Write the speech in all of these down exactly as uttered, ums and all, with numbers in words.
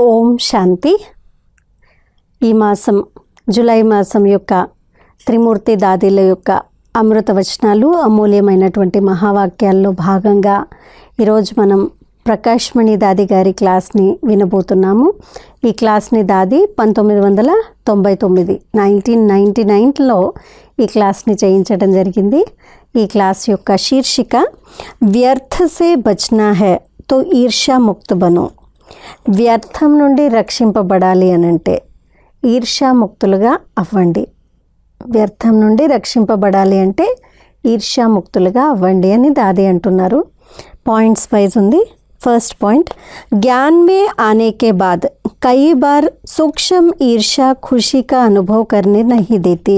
ఓం శాంతి. ఈ మాసం జూలై మాసం యొక్క త్రిమూర్తి దాదీల యొక్క అమృత వచనాలు, అమూల్యమైనటువంటి మహావాక్యాల్లో భాగంగా ఈరోజు మనం ప్రకాష్మణి దాది గారి క్లాస్ని వినబోతున్నాము. ఈ క్లాస్ని దాది పంతొమ్మిది వందల తొంభై తొమ్మిది నైన్టీన్ నైంటీ నైన్లో ఈ క్లాస్ని చేయించడం జరిగింది. ఈ క్లాస్ యొక్క శీర్షిక వ్యర్థ సే బచ్నా హై తో ఈర్ష్యా ముక్త బనో. వ్యర్థం నుండి రక్షింపబడాలి అనంటే ఈర్ష్యాముక్తులుగా అవ్వండి. వ్యర్థం నుండి రక్షింపబడాలి అంటే ఈర్ష్యాముక్తులుగా అవ్వండి అని దాది అంటున్నారు. పాయింట్స్ వైజ్ ఉంది. ఫస్ట్ పాయింట్, ज्ञान में आने के बाद कई बार सूक्ष्म ईर्ष्या खुशी का अनुभव करने नहीं देती.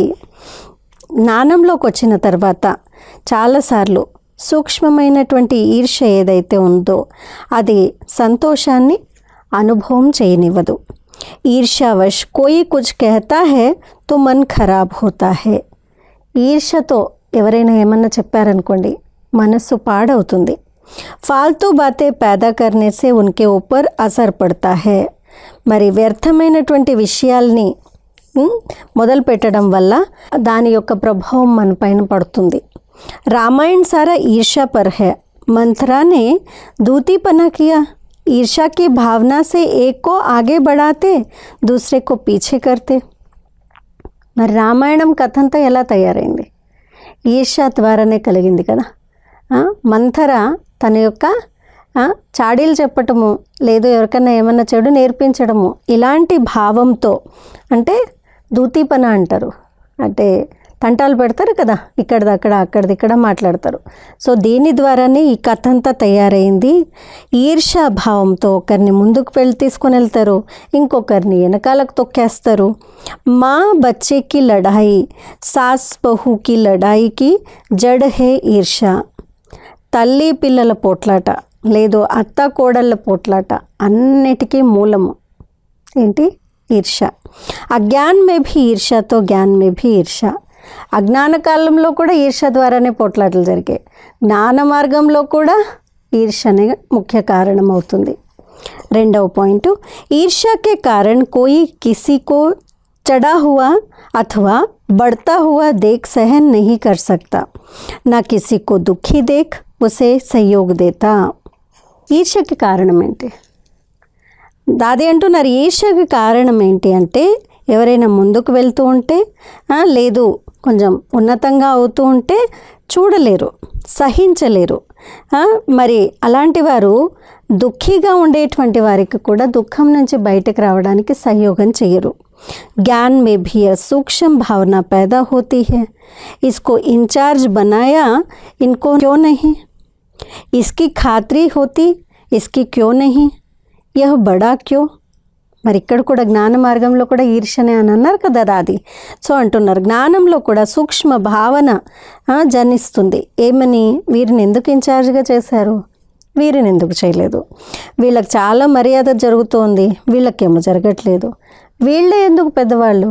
జ్ఞానంలోకి వచ్చిన తర్వాత చాలాసార్లు సూక్ష్మమైనటువంటి ఈర్ష్య ఏదైతే ఉందో అది సంతోషాన్ని అనుభవం చేయనివ్వదు. ఈర్ష్యావశ్ కోయి కుచ్ కహతా హై తో మన్ ఖరాబ్ హోతా హై. ఈర్ష్యతో ఎవరైనా ఏమన్నా చెప్పారనుకోండి, మనస్సు పాడవుతుంది. ఫాల్తూ బాతే पैदा करने से उनके ऊपर असर पड़ता है. మరి వ్యర్థమైనటువంటి విషయాల్ని మొదలు పెట్టడం వల్ల దాని యొక్క ప్రభావం మన పైన పడుతుంది. रामायण सारा ईर्ष्या पर है. मंथरा ने दूतीपना किया. ईर्ष्या की भावना से एक को आगे बढ़ाते, दूसरे को पीछे करते. మరి రామాయణం కథ అంతా ఎలా తయారైంది? ఈర్ష్య ద్వారానే కలిగింది కదా. మంథర తన యొక్క చాడీలు చెప్పటము, లేదు ఎవరికన్నా ఏమన్నా చెడు నేర్పించడము, ఇలాంటి భావంతో, అంటే దూతీపన అంటారు, అంటే తంటాలు పెడతారు కదా, ఇక్కడిదక్కడ అక్కడిది ఇక్కడ మాట్లాడతారు. సో దీని ద్వారానే ఈ కథ అంతా తయారైంది. ఈర్ష్యా భావంతో ఒకరిని ముందుకు వెళ్ళి తీసుకొని వెళ్తారు, ఇంకొకరిని వెనకాలకు తొక్కేస్తారు. మా బచ్చేకి లడాయి సాస్ బహుకి లడాయికి జడ్ హే ఈర్ష్య. తల్లి పిల్లల పోట్లాట, లేదు అత్త కోడళ్ళ పోట్లాట అన్నిటికీ మూలము ఏంటి? ఈర్ష్య. అజ్ఞాన్ మే భీ ఈర్ష్య తో జ్ఞాన్ మే భీ ఈర్ష్య. అజ్ఞాన కాలంలో కూడా ఈర్ష్య ద్వారానే పోట్లాటలు జరిగాయి. జ్ఞాన మార్గంలో కూడా ఈర్ష్యనే ముఖ్య కారణం అవుతుంది. రెండవ పాయింట్, ఈర్ష్య కే కారణ్ కోయి కిసి కో చడా హుआ अथवा बढ़ता हुआ देख सहन नहीं कर सकता. ना किसी को दुखी देख उसे सहयोग देता. ఈర్ష్యకి కారణం ఏంటి? దాది అంటున్నారు, ఈర్ష్యకి కారణం ఏంటి అంటే ఎవరైనా ముందుకు వెళ్తూ ఉంటే, లేదు కొంచెం ఉన్నతంగా అవుతూ ఉంటే చూడలేరు, సహించలేరు. మరి అలాంటి వారు దుఃఖీగా ఉండేటువంటి వారికి కూడా దుఃఖం నుంచి బయటకు రావడానికి సహయోగం చేయరు. ज्ञान में भी सूक्ष्म भावना पैदा होती है. इसको इंचार्ज बनाया इनको क्यों नहीं? इसकी खातरी होती इसकी क्यों नहीं? यह बड़ा क्यों? మరి ఇక్కడ కూడా జ్ఞాన మార్గంలో కూడా ఈర్ష్యనే అని అన్నారు కదా దాది. సో అంటున్నారు, జ్ఞానంలో కూడా సూక్ష్మ భావన జనిస్తుంది. ఏమని? వీరిని ఎందుకు ఇన్ఛార్జ్గా చేశారు, వీరిని ఎందుకు చేయలేదు, వీళ్ళకి చాలా మర్యాద జరుగుతోంది, వీళ్ళకేమో జరగట్లేదు, వీళ్ళే ఎందుకు పెద్దవాళ్ళు,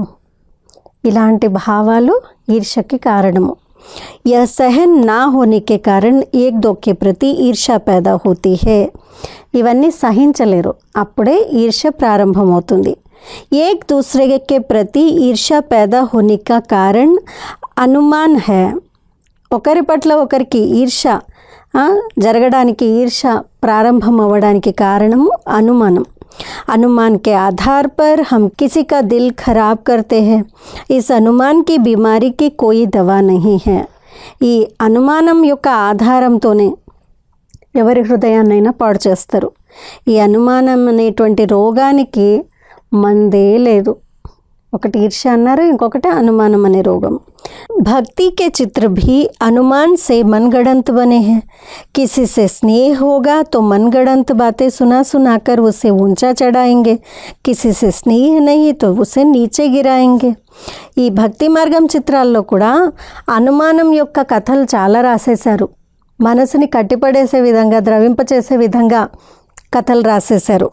ఇలాంటి భావాలు ఈర్ష్యకి కారణము. यह सहन ना होने के कारण एक दो के प्रति ईर्ष्या पैदा होती है. ఇవన్నీ సహించలేరు, అప్పుడే ఈర్ష్య ప్రారంభమవుతుంది. एक दूसरे के प्रति ईर्ष्या पैदा होने का कारण अनुमान है. ఒకరి పట్ల ఒకరికి ఈర్ష్య జరగడానికి, ఈర్ష్య ప్రారంభం అవ్వడానికి కారణము అనుమానం. अनुमान के आधार पर हम किसी का दिल खराब करते हैं. इस अनुमान की बीमारी की कोई दवा नहीं है. ఈ అనుమానం యొక్క ఆధారంతోనే ఎవరి హృదయాన్నైనా పాడు చేస్తారు. ఈ అనుమానం అనేటువంటి రోగానికి మందే లేదు. ఒకటి ఈర్ష్య అన్నారు, ఇంకొకటి అనుమానం అనే రోగం. भक्ति के चित्र भी अनुमान से मनगढ़ंत बने हैं. किसी से स्नेह होगा तो मनगढ़ंत बातें सुना सुनाकर उसे ऊंचा चढ़ाएंगे. किसी से स्नेह नहीं तो उसे नीचे गिराएंगे. ఈ భక్తి మార్గం చిత్రాల్లో కూడా అనుమానం యొక్క కథలు చాలా రాసేశారు. మనసుని కట్టిపడేసే విధంగా, ద్రవింపచేసే విధంగా కథలు రాసేశారు.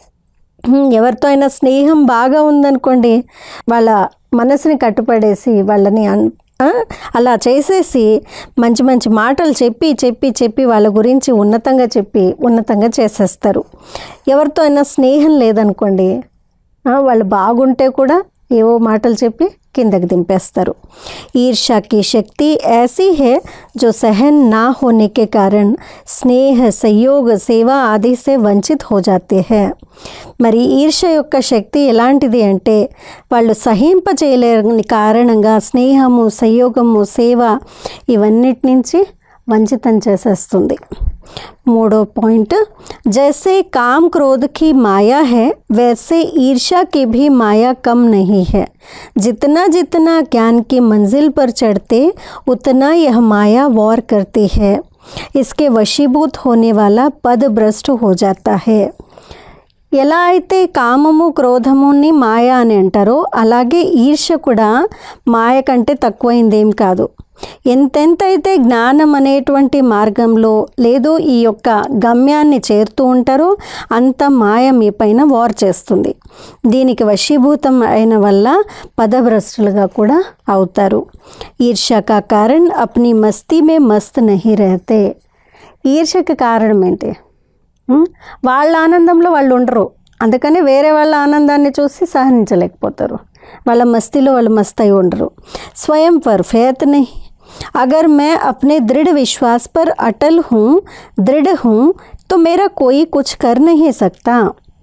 ఎవరితో అయినా స్నేహం బాగా ఉందనుకోండి, వాళ్ళ మనసుని కట్టుపడేసి వాళ్ళని ఆ, అలా చేసేసి మంచి మంచి మాటలు చెప్పి చెప్పి చెప్పి వాళ్ళ గురించి ఉన్నతంగా చెప్పి ఉన్నతంగా చేసేస్తారు. ఎవరితో అయినా స్నేహం లేదనుకోండి, ఆ, వాళ్ళు బాగుంటే కూడా ఏవో మాటలు చెప్పి కిందకి దింపేస్తారు. ईर्ष्या की शक्ति ऐसी है जो सहन ना होने के कारण स्नेह, सहयोग, सेवा आदि से वंचित हो जाते हैं. మరి ఈర్ష్య యొక్క శక్తి ఎలాంటిది అంటే వాళ్ళు సహింపచేయలేని కారణంగా స్నేహము, సంయోగము, సేవ ఇవన్నిటి నుంచి వంచితం చేసేస్తుంది. మూడో పాయింట్, जैसे काम क्रोध की माया है वैसे ईर्ष्या की भी माया कम नहीं है. जितना जितना ज्ञान की मंजिल पर चढ़ते उतना यह माया वार करती है. इसके वशीभूत होने वाला पद भ्रष्ट हो जाता है. ఎలా అయితే కామము క్రోధముని మాయ అని అంటారో అలాగే ఈర్ష్య కూడా మాయ కంటే తక్కువైందేం కాదు. ఎంతెంతైతే జ్ఞానం అనేటువంటి మార్గంలో లేదు ఈ యొక్క గమ్యాన్ని చేరుతూ ఉంటారో అంత మాయ మీ పైన వార్ చేస్తుంది. దీనికి వశీభూతం అయిన వల్ల పదభ్రష్టులుగా కూడా అవుతారు. ఈర్ష్య కా కారణ్ అప్ని మస్తీ మే మస్త్ నహీ రహతే. ఈర్ష్యకి కారణం ఏంటి? వాళ్ళ ఆనందంలో వాళ్ళు ఉండరు, అందుకని వేరే వాళ్ళ ఆనందాన్ని చూసి సహనించలేకపోతారు. వాళ్ళ మస్తీలో వాళ్ళు మస్త్ అయి ఉండరు. స్వయం పర్ ఫేత్ నహీ. अगर मैं अपने दृढ़ विश्वास पर अटल हूँ, दृढ़ हूँ, तो मेरा कोई कुछ कर नहीं सकता.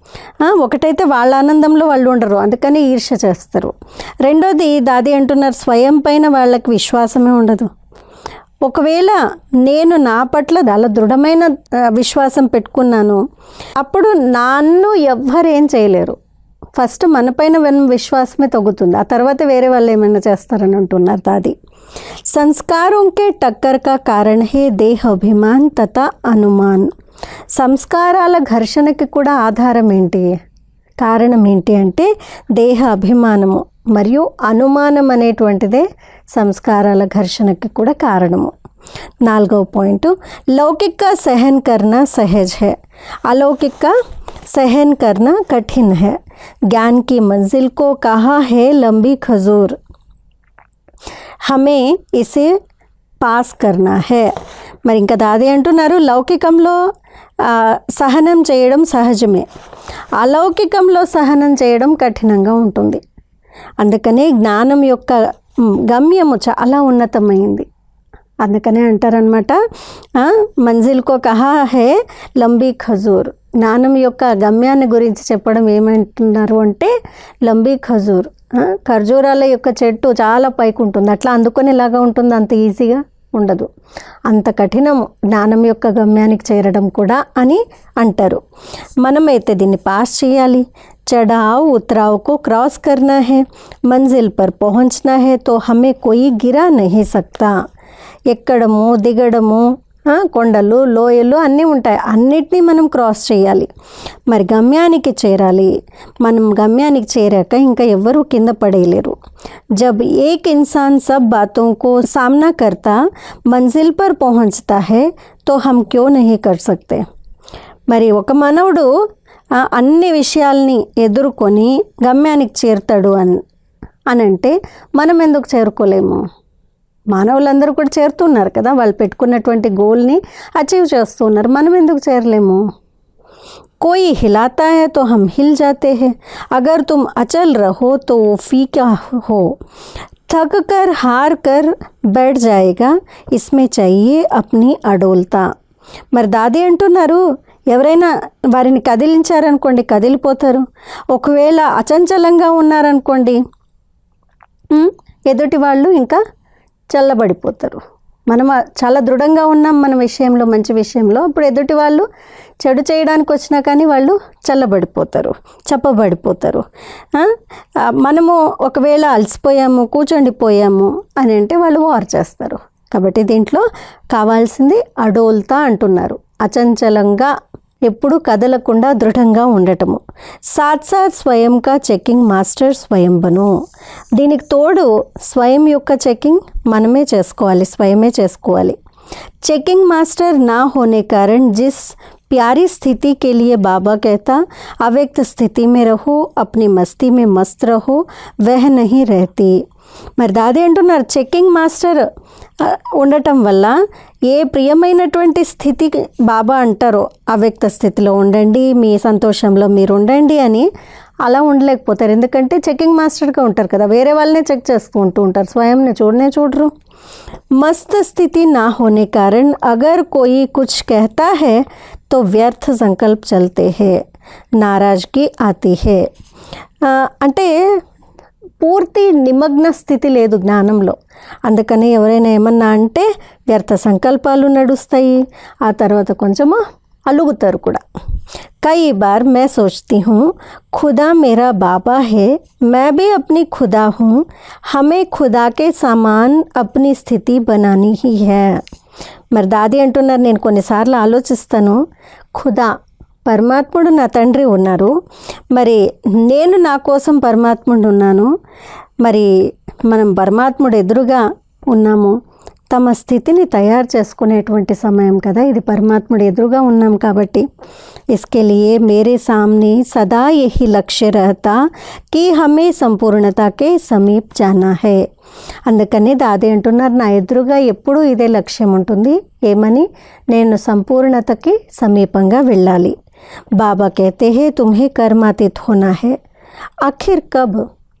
ఒకటైతే వాళ్ళ ఆనందంలో వాళ్ళు ఉండరు, అందుకని ఈర్ష్య చేస్తారు. రెండోది దాది అంటున్నారు, స్వయం పైన వాళ్ళకి విశ్వాసమే ఉండదు. ఒకవేళ నేను నా పట్ల చాలా దృఢమైన విశ్వాసం పెట్టుకున్నాను, అప్పుడు నన్ను ఎవ్వరు ఏం చేయలేరు. ఫస్ట్ మనపైన విశ్వాసమే తగ్గుతుంది, ఆ తర్వాత వేరే వాళ్ళు ఏమైనా చేస్తారని అంటున్నారు దాది. సంస్కారం కే టక్కర్ కా కారణ్ హే దేహ అభిమాన్ తథా అనుమాన్. సంస్కారాల ఘర్షణకి కూడా ఆధారం ఏంటి, కారణం ఏంటి అంటే దేహ అభిమానము మరియు అనుమానం అనేటువంటిదే సంస్కారాల ఘర్షణకి కూడా కారణము. నాలుగవ పాయింట్, లౌకిక కా సహన్ కర్నా సహజ్ హై, अलौकिक का सहन करना कठिन है. ज्ञान की मंजिल को कहा है लंबी खजूर, हमें इसे పాస్ కర్నా హే. మరి ఇంకా దాది అంటున్నారు, లౌకికంలో సహనం చేయడం సహజమే, అలౌకికంలో సహనం చేయడం కఠినంగా ఉంటుంది. అందుకనే జ్ఞానం యొక్క గమ్యము చాలా ఉన్నతమైంది. అందుకనే అంటారనమాట, మంజిల్కో కహా హే లంబీ ఖజూర్. జ్ఞానం యొక్క గమ్యాన్ని గురించి చెప్పడం ఏమంటున్నారు అంటే లంబీ ఖజూర్, ఖర్జూరాల యొక్క చెట్టు చాలా పైకి ఉంటుంది, అట్లా అందుకునేలాగా ఉంటుంది, అంత ఈజీగా ఉండదు, అంత కఠినము జ్ఞానం యొక్క గమ్యానికి చేరడం కూడా అని అంటారు. మనమైతే దీన్ని పాస్ చేయాలి. चढ़ाव उतराव को क्रॉस करना है, मंजिल पर पहुंचना है तो हमें कोई गिरा नहीं सकता. ఎక్కడము దిగడము, కొండలు లోయలు అన్నీ ఉంటాయి, అన్నిటినీ మనం క్రాస్ చేయాలి. మరి గమ్యానికి చేరాలి. మనం గమ్యానికి చేరాక ఇంకా ఎవ్వరూ కింద పడేయలేరు. जब एक इंसान सब बातों को सामना करता मंजिल पर पहुंचता है तो हम क्यों नहीं कर सकते. మరి ఒక మానవుడు అన్ని విషయాల్ని ఎదుర్కొని గమ్యానికి చేరుతాడు అని అనంటే మనం ఎందుకు చేరుకోలేము? మానవులందరూ కూడా చేరుతున్నారు కదా, వాళ్ళు పెట్టుకున్నటువంటి గోల్ని అచీవ్ చేస్తున్నారు, మనం ఎందుకు చేరలేము? कोई हिलाता है तो हम हिल जाते हैं, अगर तुम अचल रहो तो वो फीका हो, थक कर हार कर बैठ जाएगा, इसमें चाहिए अपनी अडोलता. మరి దాది అంటున్నారు, ఎవరైనా వారిని కదిలించారనుకోండి కదిలిపోతారు, ఒకవేళ అచంచలంగా ఉన్నారనుకోండి ఎదుటి వాళ్ళు ఇంకా చల్లబడిపోతారు. మనం చాలా దృఢంగా ఉన్నాం మన విషయంలో, మంచి విషయంలో, ఇప్పుడు ఎదుటి వాళ్ళు చెడు చేయడానికి వచ్చినా కానీ వాళ్ళు చల్లబడిపోతారు, చెప్పబడిపోతారు. మనము ఒకవేళ అలసిపోయాము కూర్చొండిపోయాము అని అంటే వాళ్ళు వార్ చేస్తారు. కాబట్టి దీంట్లో కావాల్సింది అడోల్తా అంటున్నారు, అచంచలంగా ఎప్పుడు కదలకుండా దృఢంగా ఉండటము. సాత్ సాత్ స్వయం కా చెకింగ్ మాస్టర్ స్వయం బను. దీనికి తోడు స్వయం యొక్క చెకింగ్ మనమే చేసుకోవాలి, స్వయమే చేసుకోవాలి. చెకింగ్ మాస్టర్ నా होने कारण जिस प्यारी स्थिति के लिए बाबा कहता अव्यक्त स्थिति में रहो, अपनी मस्ती में मस्त रहो, वह नहीं रहती. మరి దాది అంటున్నారు చెక్కింగ్ మాస్టర్ ఉండటం వల్ల ఏ ప్రియమైనటువంటి స్థితి బాబా అంటారో అవ్యక్త స్థితిలో ఉండండి, మీ సంతోషంలో మీరు ఉండండి అని, అలా ఉండలేకపోతారు. ఎందుకంటే చెకింగ్ మాస్టర్గా ఉంటారు కదా, వేరే వాళ్ళనే చెక్ చేసుకుంటూ ఉంటారు, స్వయంని చూడనే చూడరు. मस्त स्थिति ना होने कारण अगर कोई कुछ कहता है तो व्यर्थ संकल्प चलते हैं, नाराजगी आती है. అంటే పూర్తి నిమగ్న స్థితి లేదు జ్ఞానంలో, అందుకని ఎవరైనా ఏమన్నా అంటే వ్యర్థ సంకల్పాలు నడుస్తాయి, ఆ తర్వాత కొంచెము అలుగుతారు కూడా. कई बार मैं सोचती हूँ खुदा मेरा बाबा है, मैं भी अपनी खुदा हूँ, हमें खुदा के समान अपनी स्थिति बनानी ही है. మరి దాది అంటున్నారు, నేను కొన్నిసార్లు ఆలోచిస్తాను, ఖుదా పరమాత్ముడు నా తండ్రి ఉన్నారు, మరి నేను నా కోసం పరమాత్ముడు ఉన్నాను, మరి మనం పరమాత్ముడు ఎదురుగా ఉన్నాము. తమ స్థితిని తయారు చేసుకునేటువంటి సమయం కదా ఇది, పరమాత్ముడు ఎదురుగా ఉన్నాం కాబట్టి. इसके लिए मेरे सामने सदा यही लक्ष्य रहता कि हमें संपूर्णता के समीप जाना है. అందుకని దాది అంటున్నారు, నా ఎదురుగా ఎప్పుడూ ఇదే లక్ష్యం ఉంటుంది, ఏమని, నేను సంపూర్ణతకి సమీపంగా వెళ్ళాలి. బాబా कहते हैं तुम्हें कर्मातीत होना है. आखिर कब?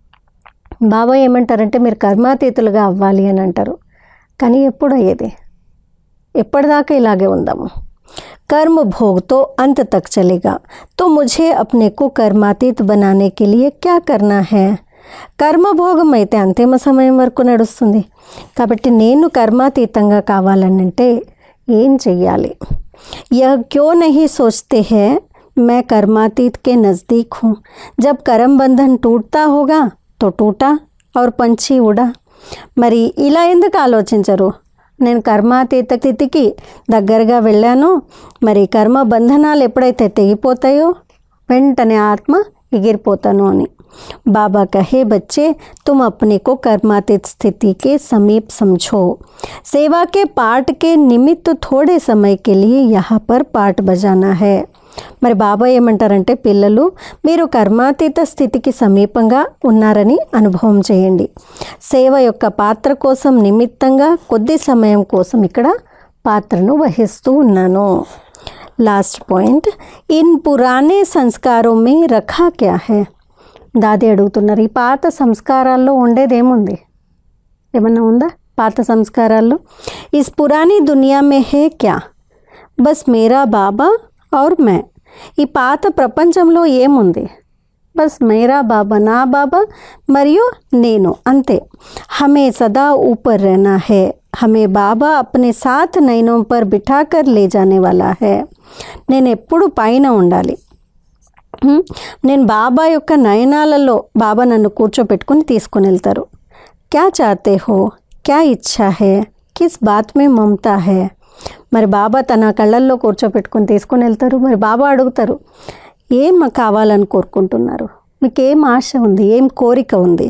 బాబా ఏమంటారంటే మీరు కర్మాతీతులుగా అవ్వాలి అని అంటారు, కానీ ఎప్పుడు అయ్యేది? ఎప్పటిదాకా ఇలాగే ఉందాము? कर्म भोग तो अंत तक चलेगा, तो मुझे अपने को कर्मातीत बनाने के लिए क्या करना है? కర్మ భోగం అయితే అంతిమ సమయం వరకు నడుస్తుంది, కాబట్టి నేను కర్మాతీతంగా కావాలనంటే ఏం చెయ్యాలి? यह क्यों नहीं सोचते हैं मैं कर्मातीत के नज़दीक हूँ, जब कर्म बंधन टूटता होगा तो टूटा और पंछी उड़ा. మరి ఇలా ఎందుకు ఆలోచించరు? నేను కర్మాతీత స్థితికి దగ్గరగా వెళ్ళాను, మరి కర్మ బంధనాలు ఎప్పుడైతే తెగిపోతాయో వెంటనే ఆత్మ ఎగిరిపోతాను అని. बाबा कहे बच्चे तुम अपने को कर्मातीत स्थिति के समीप समझो, सेवा के पाठ के निमित्त थोड़े समय के लिए यहाँ पर पाठ बजाना है. మరి బాబా ఏమంటారంటే, పిల్లలు మీరు కర్మాతీత స్థితికి సమీపంగా ఉన్నారని అనుభవం చేయండి, సేవ యొక్క పాత్ర కోసం నిమిత్తంగా కొద్ది సమయం కోసం ఇక్కడ పాత్రను వహిస్తూ ఉన్నాను. లాస్ట్ పాయింట్, ఇన్ పురానే సంస్కారం మే రఖా క్యా హై. దాది అడుగుతున్నారు, ఈ పాత సంస్కారాల్లో ఉండేదేముంది? ఏమన్నా ఉందా పాత సంస్కారాల్లో? ఇస్ పురానీ దునియా మే హే క్యా, బస్ మేరా బాబా ఔర్ మే. ఈ పాత ప్రపంచంలో ఏముంది? బస్ మేరా బాబా, నా బాబా మరియు నేను, అంతే. హమే సదా ऊपर रहना है, हमें బాబా अपने साथ नैनों पर बिठाकर ले जाने वाला है. నేను ఎప్పుడు పైన ఉండాలి, నేను బాబా యొక్క నయనాలలో బాబా నన్ను కూర్చోపెట్టుకుని తీసుకుని వెళ్తారు. క్యా చాతే హో, క్యా ఇచ్చా హే, కిస్ బాత్ మే మమతా హే. మరి బాబా తన కళ్ళల్లో కూర్చోపెట్టుకుని తీసుకుని వెళ్తారు. మరి బాబా అడుగుతారు, ఏం కావాలని కోరుకుంటున్నారు, మీకు ఏం ఆశ ఉంది, ఏం కోరిక ఉంది,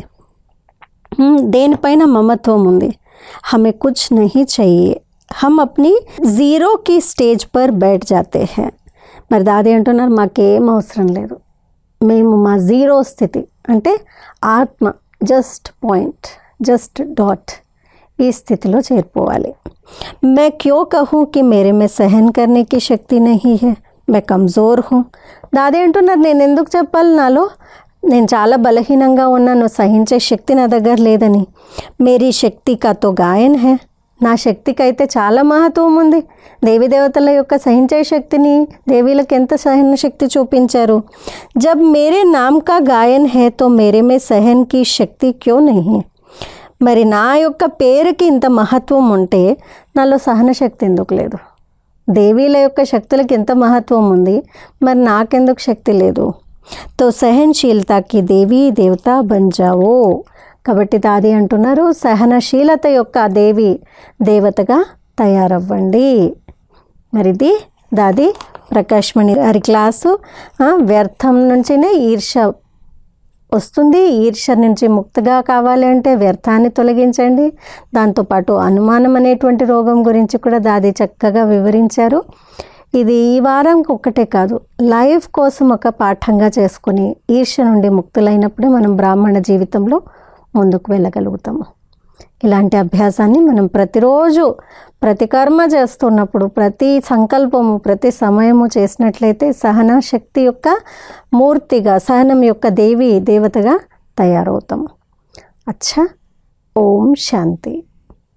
దేనిపైన మమత్వం ఉంది? హమే కుచ్ నహీ चाहिए, हम अपनी ज़ीरो की स्टेज पर बैठ जाते हैं. మరి దాది అంటున్నారు, మాకేం అవసరం లేదు, మేము మా జీరో స్థితి అంటే ఆత్మ, జస్ట్ పాయింట్, జస్ట్ డాట్, ఈ స్థితిలో చేరిపోవాలి. मैं क्यों कहूँ कि मेरे में सहन करने की शक्ति नहीं है, मैं कमज़ोर हूँ. దాది అంటున్నారు, నేను ఎందుకు చెప్పాలి నాలో నేను చాలా బలహీనంగా ఉన్నాను, సహించే శక్తి నా దగ్గర లేదని. మేరీ శక్తి కా తో గాయన్ హై, నా శక్తికి అయితే చాలా మహత్వం ఉంది. దేవీ దేవతల యొక్క సహించే శక్తిని, దేవీలకు ఎంత సహన శక్తి చూపించారు. జబ్ మేరే నామ్ కా గాయన్ హై తో మేరే మే సహన్ కి శక్తి క్యో నహీ. మరి నా యొక్క పేరుకి ఇంత మహత్వం ఉంటే నాలో సహన శక్తి ఎందుకు లేదు? దేవీల యొక్క శక్తులకి ఎంత మహత్వం ఉంది, మరి నాకెందుకు శక్తి లేదు? తో సహనశీలతకి దేవీ దేవత బన్ జావో. కాబట్టి దాది అంటున్నారు, సహనశీలత యొక్క దేవి దేవతగా తయారవ్వండి. మరిది దాది ప్రకాష్ మణి గారి క్లాసు. వ్యర్థం నుంచినే ఈర్ష వస్తుంది, ఈర్ష నుంచి ముక్తిగా కావాలి అంటే వ్యర్థాన్ని తొలగించండి. దాంతోపాటు అనుమానం అనేటువంటి రోగం గురించి కూడా దాది చక్కగా వివరించారు. ఇది ఈ వారంకి ఒక్కటే కాదు, లైఫ్ కోసం ఒక పాఠంగా చేసుకుని ఈర్ష నుండి ముక్తులైనప్పుడే మనం బ్రాహ్మణ జీవితంలో ముందుకు వెళ్ళగలుగుతాము. ఇలాంటి అభ్యాసాన్ని మనం ప్రతిరోజు ప్రతి కర్మ చేస్తున్నప్పుడు, ప్రతి సంకల్పము, ప్రతి సమయము చేసినట్లయితే సహన శక్తి యొక్క మూర్తిగా, సహనం యొక్క దేవి దేవతగా తయారవుతాము. అచ్చా, ఓం శాంతి.